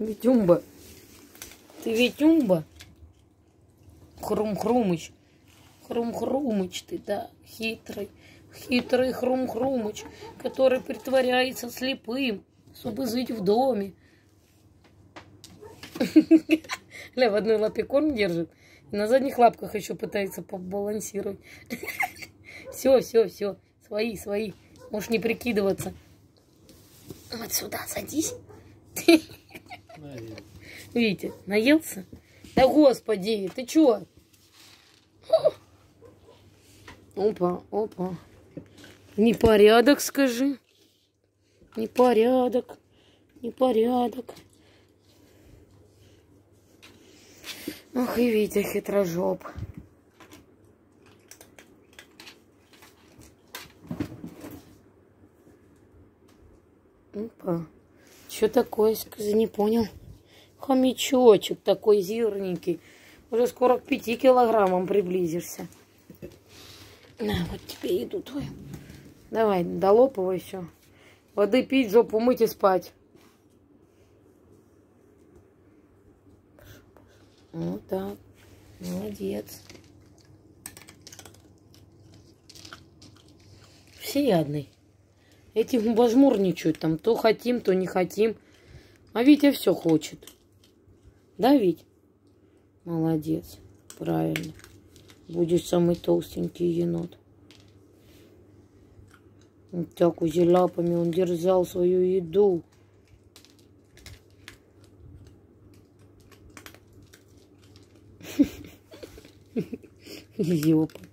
Витюмба. Ты Витюмба? Хрум-хрумыч. Хрум-хрумыч ты, да, хитрый. Хитрый Хрум-хрумыч, который притворяется слепым, чтобы жить в доме. Ля, в одной лапе корм держит, и на задних лапках еще пытается побалансировать. Все, все, все. Свои, свои. Можешь не прикидываться. Вот сюда садись. Видите, наелся? Да господи, ты чё? Опа, опа. Непорядок, скажи. Непорядок. Непорядок. Ох и Витя хитрожоп. Опа. Что такое, скажи, не понял. Хомячочек такой зирненький. Уже скоро к 5 килограммам приблизишься. На, вот тебе еду твою. Давай, долопывай все. Воды пить, жопу мыть и спать. Вот так. Молодец. Всеядный. Эти бажмурничают там. То хотим, то не хотим. А Витя все хочет. Да, Вить? Молодец. Правильно. Будешь самый толстенький енот. Вот так лапами он держал свою еду. Ёпа.